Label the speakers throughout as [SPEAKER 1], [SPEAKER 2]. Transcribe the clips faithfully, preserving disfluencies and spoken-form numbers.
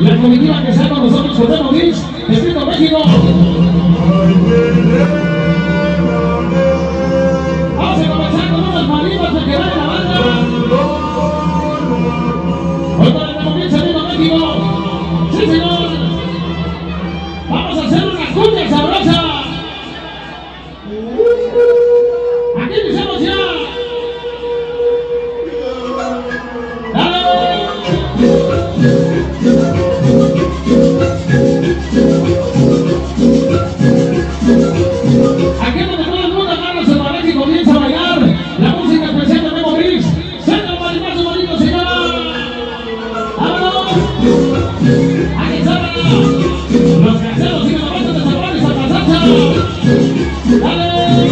[SPEAKER 1] la comitiva que está con nosotros, José Luis, Distrito México. Vamos a comenzar con unos marinos porque vale la banda. Hoy con el comienzo de México. Sí, señor. Vamos a hacer unas cumbias sabrosas. Aquí iniciamos ya. Aquí es donde todo el mundo agarra su pareja y comienza a bailar. La música presenta Memo Gris. Saca el marimazo, bonito, señora. ¡Vámonos! ¡Aquí está! Los caseros siguen la banda de sabores a la salsa. ¡Dale!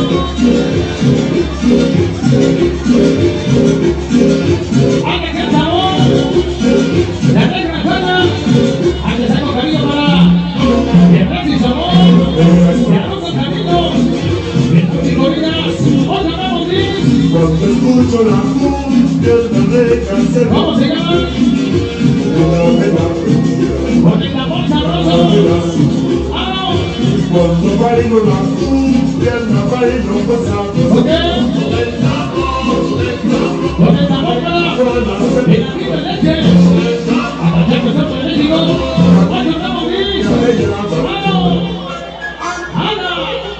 [SPEAKER 1] ¡Haga que el sabor! ¡La negra juega! ¡Aquí saco cariño para el Rexy Sabor!
[SPEAKER 2] Cuando escucho la cumbia me deja ser.
[SPEAKER 1] ¿Cómo se llama? Con el tambor sabroso. ¡Vamos!
[SPEAKER 2] Cuando bailo la cumbia la bailo pasando.
[SPEAKER 1] ¿Por qué? Con el tambor para el arriba de leche. Hasta que empezó por México. ¡Cuando estamos bien! ¡Vamos! ¡Anda!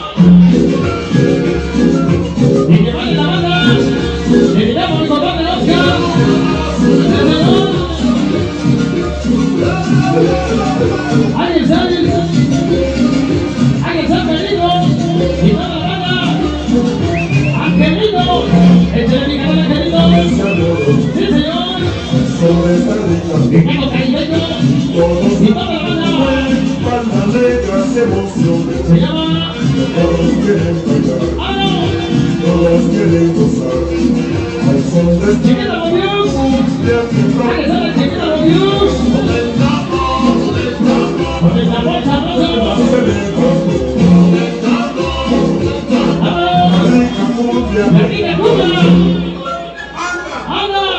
[SPEAKER 1] Y que vale la banda. Le damos el control de Oscar. Ahí está. Ahí está Angelito. Y toda la banda. Angelito. Échale mi canal, Angelito. Sí, señor. Y tengo caribeño. Y toda la banda. Se llama. ¡Vamos!
[SPEAKER 2] Todos quieren gozar al son de
[SPEAKER 1] Chiquita Bobius. Ahí está la Chiquita Bobius. Con el tambor sabroso. ¡Vamos! ¡La rica cumbia! ¡Anda!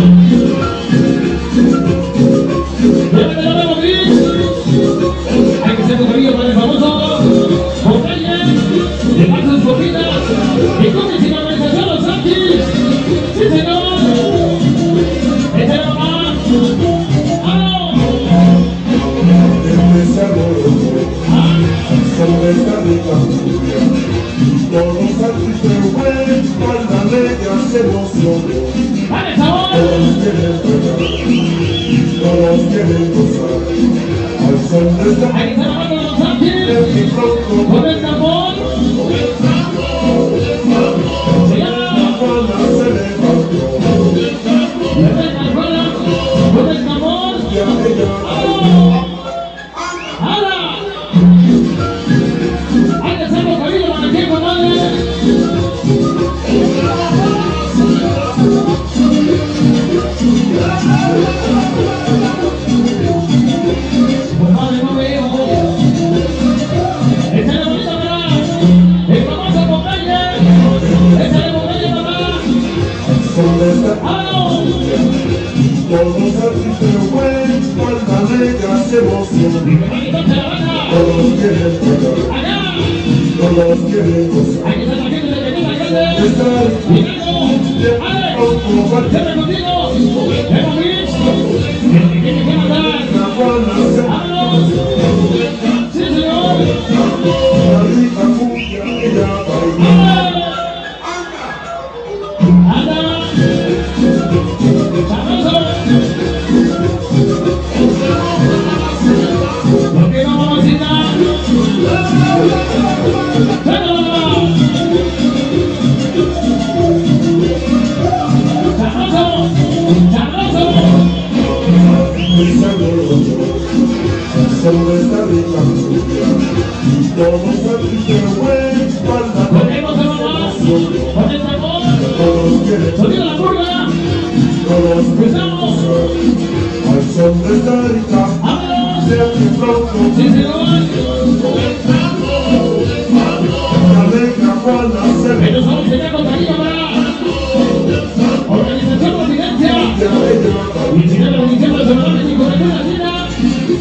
[SPEAKER 1] ¡Llévate la Memo Gris! Hay que hacer un cariño para el famoso Montaña. Le pasan sus copitas. Y con mi organización Los Santis. ¡Sí, señor! ¡Este era más! ¡Vamos!
[SPEAKER 2] sobre esta rica cumbia. Todos artistas buenos, cuando alegran se emocionan.
[SPEAKER 1] ¡Dale sabor!
[SPEAKER 2] Todos quieren bailar, todos quieren gozar al son de esta
[SPEAKER 1] Ahí está la mano de Los Santis.
[SPEAKER 2] y pronto
[SPEAKER 1] Con el tambor. Se llama.
[SPEAKER 2] Juana se levantó.
[SPEAKER 1] Le pega el rueda. Con el tambor.
[SPEAKER 2] Ya ella
[SPEAKER 1] ¡Vamos! ¡Hala! Hay que hacerlo cariño para que compadre. Compadre, no veo. Échale bonito atrás. El famoso Montaña. Échale Montaña atrás.
[SPEAKER 2] son de esta
[SPEAKER 1] ¡Vamos!
[SPEAKER 2] todos artistas buenos, cuando alegran se emocionan.
[SPEAKER 1] Ahí está la banda.
[SPEAKER 2] Todos quieren bailar,
[SPEAKER 1] Allá.
[SPEAKER 2] todos quieren gozar.
[SPEAKER 1] Hay que estar la gente de Pequeña Grande.
[SPEAKER 2] Estar
[SPEAKER 1] Y luego, ¡ale! ¡Siempre contigo! ¡Memo Gris! ¡El que tiene que matar!
[SPEAKER 2] la Juana se
[SPEAKER 1] ¡Vámonos! ¡Sí, señor!
[SPEAKER 2] la rica cumbia ella baila.
[SPEAKER 1] ¡Anda! ¡Anda! ¡Sabroso! ¿Por qué no, mamacita? ¡Vámonos! ¡Sabroso! ¡Sabroso!
[SPEAKER 2] Muy sabroso, sobre esta rica cumbia. Todos artistas buenos, cuando
[SPEAKER 1] ¿Por qué no se va más? ¡Con el tambor!
[SPEAKER 2] todos quieren,
[SPEAKER 1] ¡Sonido la purga!
[SPEAKER 2] todos quieren
[SPEAKER 1] ¡Cruzamos!
[SPEAKER 2] al son de esta rica.
[SPEAKER 1] ¡Vámonos!
[SPEAKER 2] Siempre pronto,
[SPEAKER 1] ¡Sí, señor!
[SPEAKER 2] la negra Juana se
[SPEAKER 1] Pero solo se da con cariño para Organización Residencia
[SPEAKER 2] ya ella
[SPEAKER 1] y si no la organización de Sonora México de la China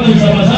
[SPEAKER 1] el